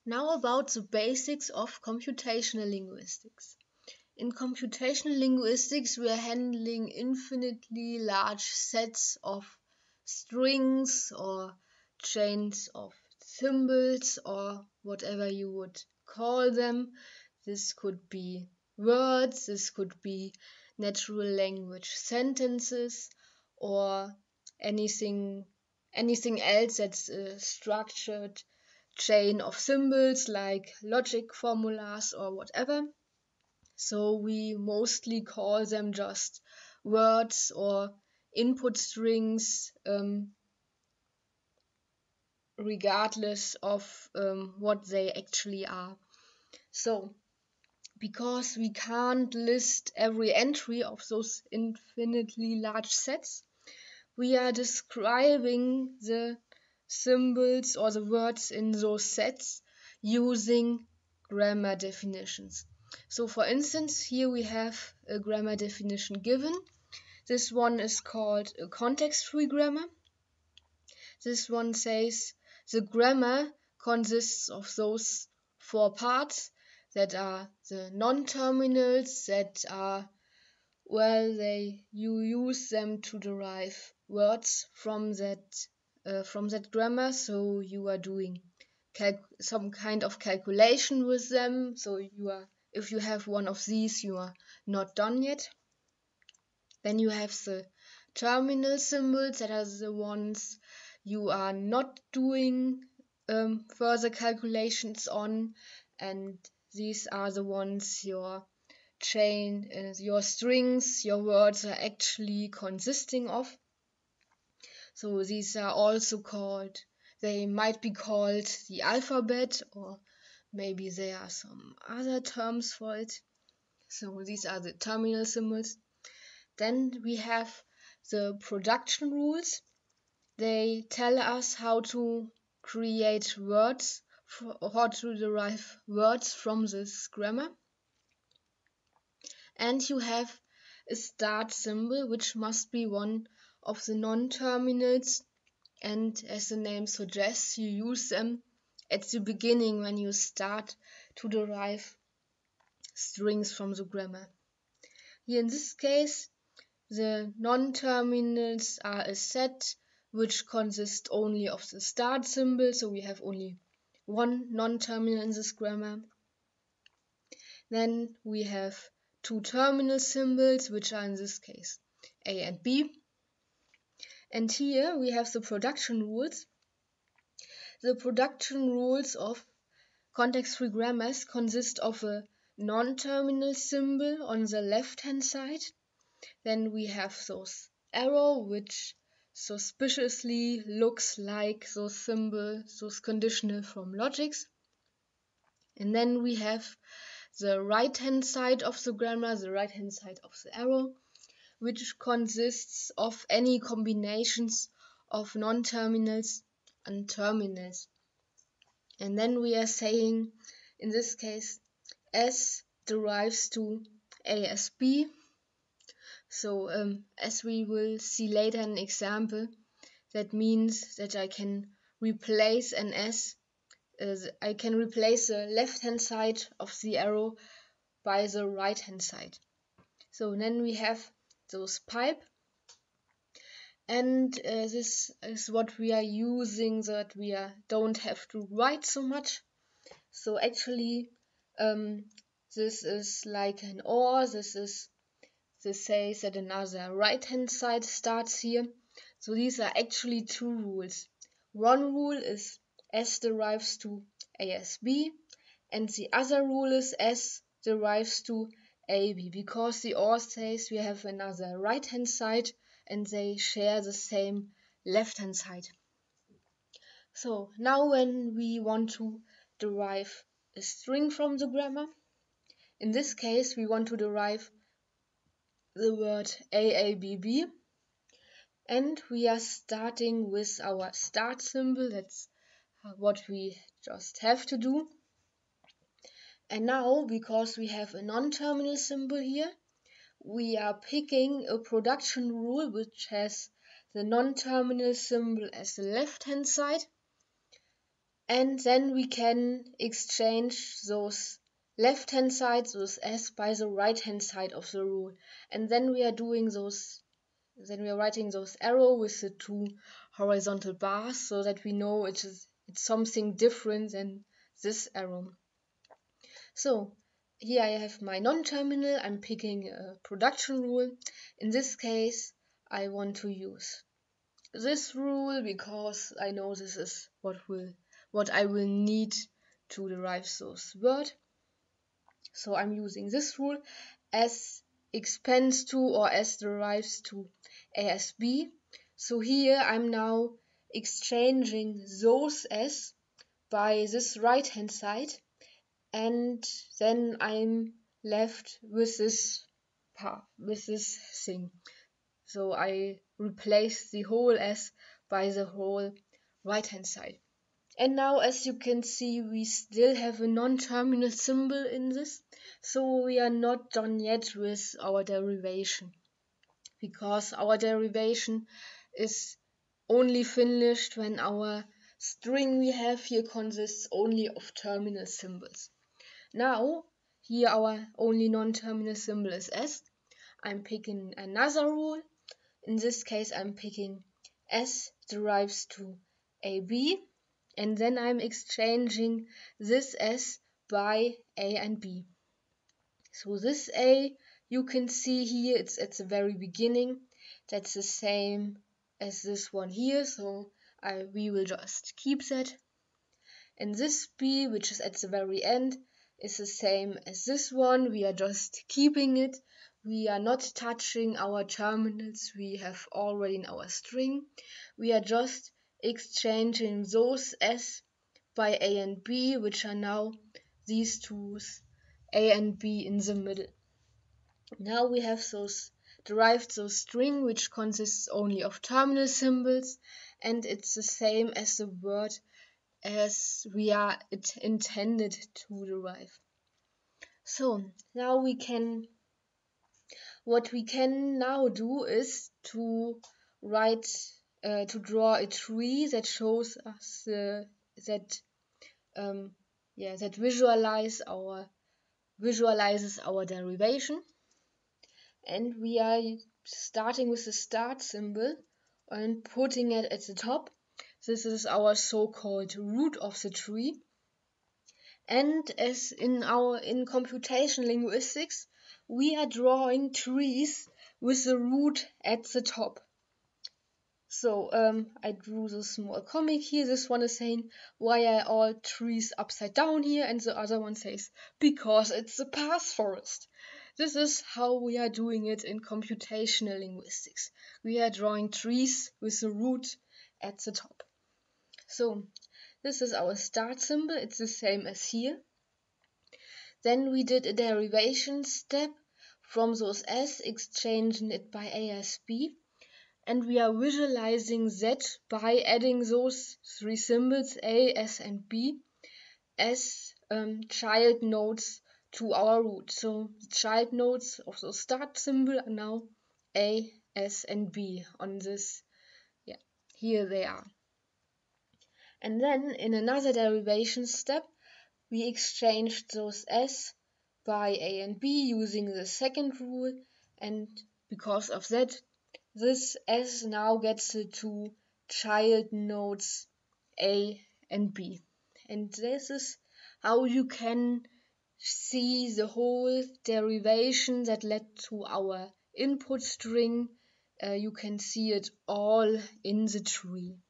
Now about the basics of computational linguistics. In computational linguistics, we are handling infinitely large sets of strings or chains of symbols or whatever you would call them. This could be words, this could be natural language sentences, or anything else that's a structured chain of symbols like logic formulas or whatever. So we mostly call them just words or input strings, regardless of what they actually are. So because we can't list every entry of those infinitely large sets, we are describing the symbols or the words in those sets using grammar definitions. So for instance, here we have a grammar definition given. This one is called a context-free grammar. This one says the grammar consists of those four parts that are the non-terminals, that are, well, you use them to derive words from that grammar. So you are doing some kind of calculation with them. So if you have one of these, you are not done yet. Then you have the terminal symbols, that are the ones you are not doing further calculations on, and these are the ones your chain, your strings, your words are actually consisting of. So these are also called, they might be called the alphabet, or maybe there are some other terms for it. So these are the terminal symbols. Then we have the production rules. They tell us how to create words, how to derive words from this grammar. And you have a start symbol, which must be one of the non-terminals, and as the name suggests, you use them at the beginning when you start to derive strings from the grammar. Here in this case, the non-terminals are a set which consists only of the start symbol, so we have only one non-terminal in this grammar. Then we have two terminal symbols, which are in this case A and B. And here we have the production rules. The production rules of context-free grammars consist of a non-terminal symbol on the left-hand side. Then we have those arrow, which suspiciously looks like those symbols, those conditional from logics. And then we have the right-hand side of the grammar, the right-hand side of the arrow, which consists of any combinations of non-terminals and terminals. And then we are saying, in this case, S derives to A as B. So as we will see later in an example, that means that I can replace an S, I can replace the left-hand side of the arrow by the right-hand side. So then we have those pipe, and this is what we are using so that we don't have to write so much. So actually this is like an OR. This says that another right-hand side starts here. So these are actually two rules. One rule is S derives to A as B, and the other rule is S derives to AB, because the OR says we have another right-hand side and they share the same left-hand side. So now when we want to derive a string from the grammar, in this case we want to derive the word AABB, and we are starting with our start symbol. That's what we just have to do. And now, because we have a non-terminal symbol here, we are picking a production rule which has the non-terminal symbol as the left-hand side, And then we can exchange those left hand side, those s, by the right hand side of the rule. And then we are doing those, then we are writing those arrow with the 2 horizontal bars, so that we know it's something different than this arrow. So here I have my non-terminal. I'm picking a production rule. In this case, I want to use this rule because I know this is what I will need to derive those words. So I'm using this rule as expands to or as derives to ASB. So here I'm now exchanging those s by this right hand side, and then I'm left with this part, with this thing. So I replace the whole s by the whole right hand side. And now, as you can see, we still have a non-terminal symbol in this, so we are not done yet with our derivation, because our derivation is only finished when our string we have here consists only of terminal symbols. Now, here our only non-terminal symbol is s. I'm picking another rule. In this case, I'm picking s derives to AB, and then I'm exchanging this s by A and B. So this A, you can see here, it's at the very beginning. That's the same as this one here, so we will just keep that. And this B, which is at the very end, is the same as this one. We are just keeping it. We are not touching our terminals we have already in our string. We are just exchanging those s by A and B, which are now these two, A and B in the middle. Now we have derived those string which consists only of terminal symbols, and it's the same as the word as we are intended to derive. So now what we can now do is to draw a tree that shows us that visualizes our derivation. And we are starting with the start symbol and putting it at the top. This is our so-called root of the tree. And as in computation linguistics, we are drawing trees with the root at the top. So I drew this small comic here. This one is saying, why are all trees upside down here? And the other one says, because it's a past forest. This is how we are doing it in computational linguistics. We are drawing trees with the root at the top. So this is our start symbol. It's the same as here. Then we did a derivation step from those s, exchanging it by ASB. And we are visualizing that by adding those three symbols, A, S, and B, as child nodes to our root. So the child nodes of the start symbol are now A, S, and B on this. Yeah, here they are. And then in another derivation step, we exchanged those S by A and B using the second rule, and because of that, this S now gets the two child nodes A and B. And this is how you can see the whole derivation that led to our input string. You can see it all in the tree.